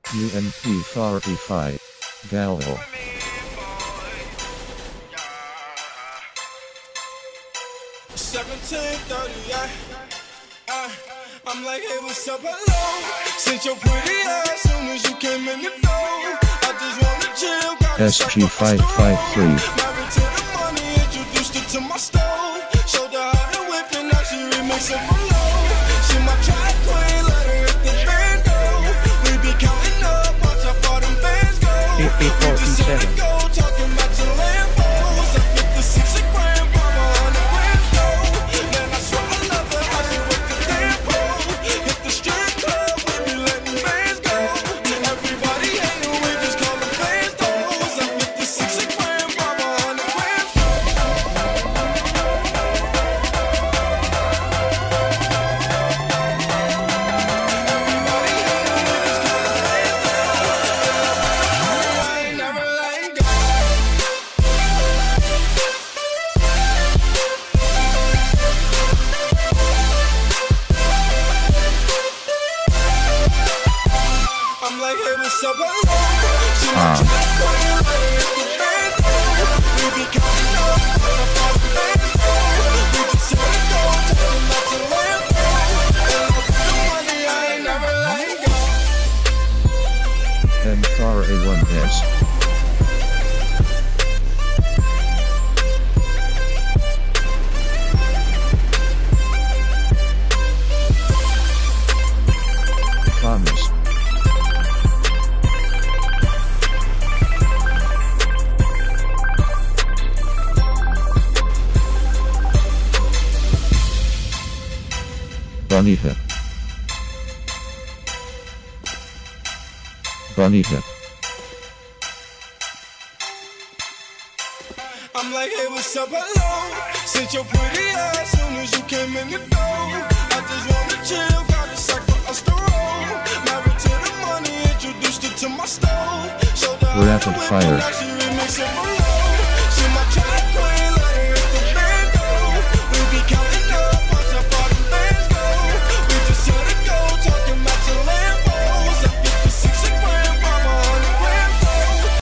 M4a4 F6 galil. I'm like, hey, what's up, hello? Since your pretty ass, soon as you came in the door, I just wanna chill. SG553. Married to the money, introduced her to my stove. Showed her how to whip and now she remixing for low. She my track queen, let her hit the bando. We be counting up, watch how far them bands go. We just set to go, talking about your Lambos. I 56 a gram, from 100 grams though. Man, I swear I love her, how she work the tempo. Hit the strip club, we be letting bands go. Everybody hating, we just call them fans though. I 56 a gram, from 100 grams I'm like, hey, what's up, hello? She my track queen, let her hit the bando. We be counting up, watch how far them bands go. We just set to go, talking about your Lambos. And look at the money, I ain't never letting go. M4a1 S. Famas. Bonita. Bonita. I'm like, hey, what's up, hello? Since your pretty ass, soon as you came in the door, I just wanna chill, got a sack for us to roll. Married to the money, introduced her to my stove. Showed her how to Rapid whip fire. and now she